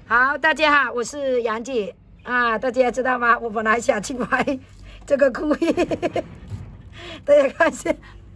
好，大家好，我是杨姐啊，大家知道吗？我本来想去买这个裤衣，大家看一下，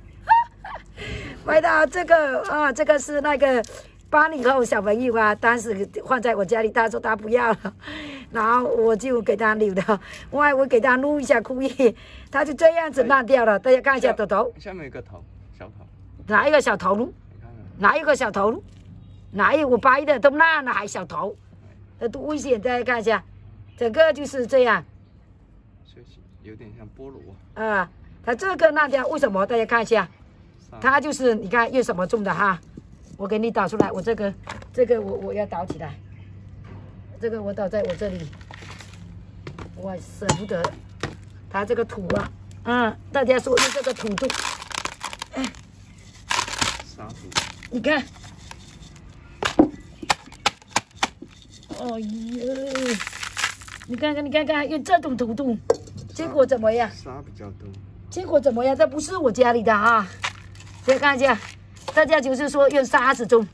买到这个啊，这个是那个80后小朋友啊，当时放在我家里，他说他不要了，然后我就给他留的，我给他撸一下裤衣，他就这样子烂掉了。大家看一下头头， 下面有个头，小头， 哪一个小头撸？哪一个小头撸？哪有我掰的都烂了，还小头？多危险！大家看一下，整个就是这样， 有点像菠萝啊。它这个烂掉，为什么？大家看一下，它就是你看用什么种的哈？我给你导出来，我这个我要导起来，这个我导在我这里，我舍不得它这个土啊，大家说用这个土种，哎， 沙土， 你看。哦呦，你看看，用这种土度，结果怎么样？ 沙比较多。 结果怎么样？这不是我家里的啊！大家看一下，大家就是说用沙子种，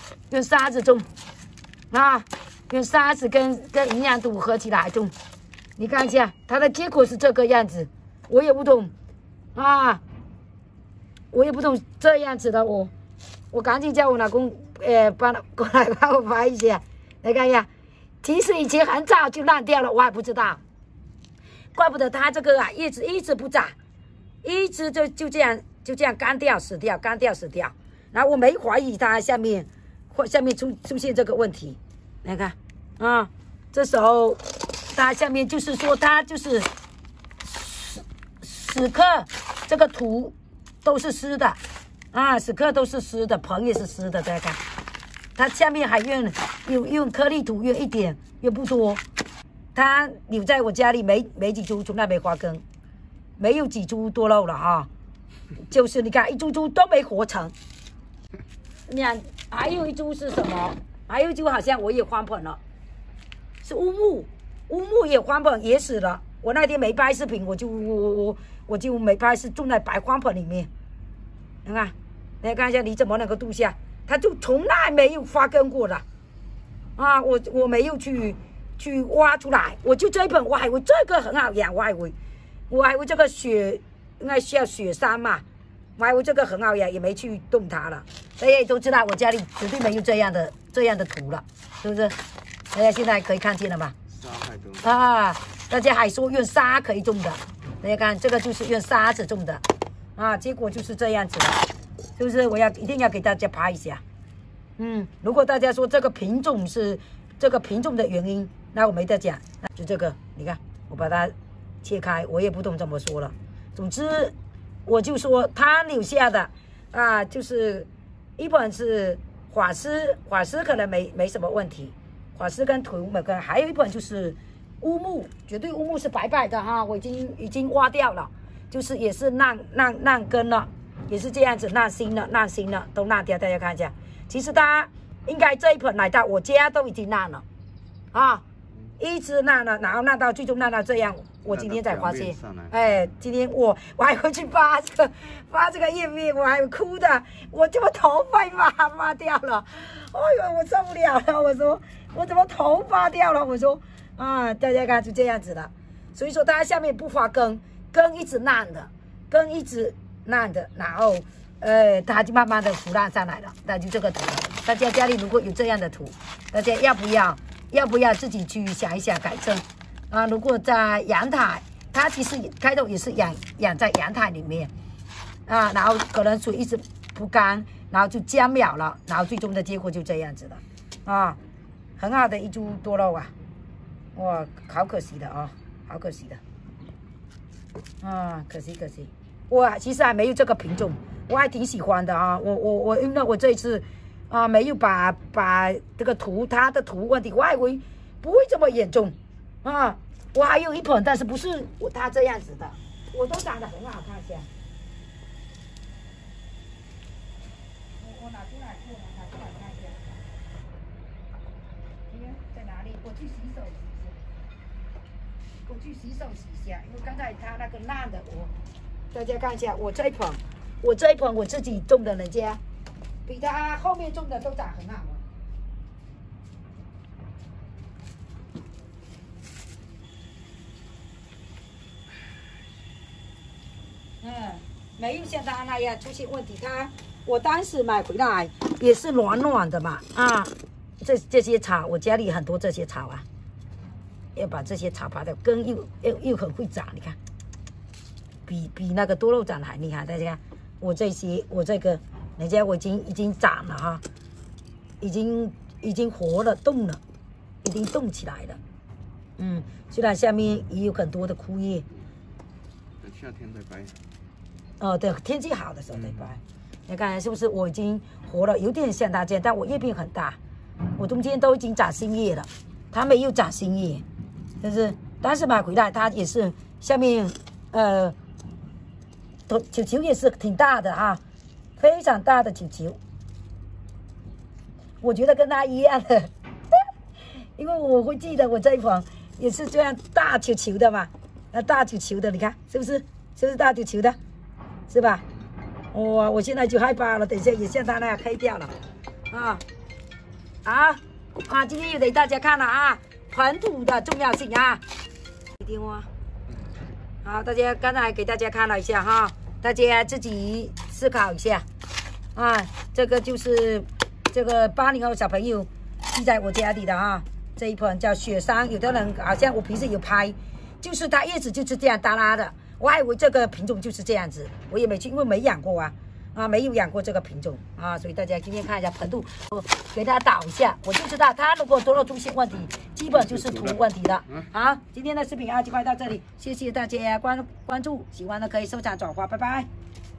啊，用沙子跟营养土合起来种。你看一下，它的结果是这个样子，我也不懂啊，我也不懂这样子的我赶紧叫我老公过来帮我拍一下。来看一下，其实以前很早就烂掉了，我还不知道，怪不得它这个啊叶子一直不长，一直就这样干掉死掉，然后我没怀疑它下面出现这个问题，来看啊，这时候它下面就是说它就是死刻这个土都是湿的啊，死刻都是湿的，盆也是湿的，大家看。它下面还用颗粒土，用一点，又不多。它留在我家里没几株，从来没花根，没有几株多肉了哈。就是你看，一株都没活成。你看，还有一株是什么？还有一株好像我也翻盆了，是乌木也翻盆也死了。我那天没拍视频，我就没拍，是种在白花盆里面。你看，大家看一下，你怎么能够度下？它就从来没有发根过的，啊，我没有去挖出来，我就这一盆，我还以为这个很好养，我还以为这个应该需要雪山嘛，我还以为这个很好养，也没去动它了。大家也都知道，我家里绝对没有这样的土了，是不是？大家现在可以看见了吗？ 沙太多啊！大家还说用沙可以种的，大家看这个就是用沙子种的，啊，结果就是这样子的。是不是？一定要给大家拍一下。如果大家说这个品种是这个品种的原因，那我没得讲。那就这个，你看我把它切开，我也不懂怎么说了。总之，我就说他留下的啊，就是一本是法师可能没什么问题，法师跟土没跟，还有一本就是乌木，绝对乌木是白白的哈，我已经挖掉了，就是也是烂根了。也是这样子烂心了，都烂掉。大家看一下，其实它应该这一盆来到我家都已经烂了，啊，一直烂了，然后烂到最终烂到这样。我今天才发现，哎，今天我还会去发这个页面，我还哭的，我怎么头发掉了？哎呦，我受不了了！我说我怎么头发掉了？我说啊，大家看就这样子的，所以说它下面不发根一直烂的，根一直。烂的，然后，它就慢慢的腐烂上来了。那就这个土，大家家里如果有这样的土，大家要不要自己去想一想改正啊？如果在阳台，它其实开头也是养在阳台里面啊，然后可能水一直不干，然后就僵了了，然后最终的结果就这样子了啊，很好的一株多肉啊，哇，好可惜的啊，好可惜的啊，可惜。我其实还没有这个品种，我还挺喜欢的啊。我因为我这一次啊没有把这个它的土问题，我还以为不会这么严重啊。我还有一盆，但是不是它这样子的，我都长得很好看些。我拿出来看一下。在哪里？我去洗手洗一下，因为刚才它那个烂的大家看一下，我这一盆我自己种的，人家比他后面种的都长很好了。 没有像它那样出现问题。我当时买回来也是软软的嘛，啊，这些草，我家里很多这些草啊，要把这些草拔掉，根又很会长，你看，比那个多肉长得还厉害。大家看，我这个，人家我已经长了哈，已经活了，动了，已经动起来了。嗯，虽然下面也有很多的枯叶。 等夏天再掰。 哦，对，天气好的时候再掰。你看是不是我已经活了，有点像它这样，但我叶片很大，我中间都已经长新叶了，它没有长新叶，但是当时买回来它也是下面球球也是挺大的啊，非常大的球球，我觉得跟它一样的，因为我会记得我这一盆也是这样大球球的嘛，大球球的，你看是不是？是不是大球球的？是吧？哇！我现在就害怕了，等一下也像它那样黑掉了，今天又给大家看了啊，盆土的重要性啊，一定哦。好，大家刚才给大家看了一下哈，大家自己思考一下啊。这个就是这个80后小朋友寄在我家里的啊，这一盆叫雪山，有的人好像我平时有拍，就是它叶子就是这样耷拉的。我还以为这个品种就是这样子，我也没去，因为没养过啊，没有养过这个品种啊，所以大家今天看一下盆土，我给它导一下，我就知道它如果多肉出现问题，基本就是土问题了。好，今天的视频就快到这里，谢谢大家关注，喜欢的可以收藏转发，拜拜。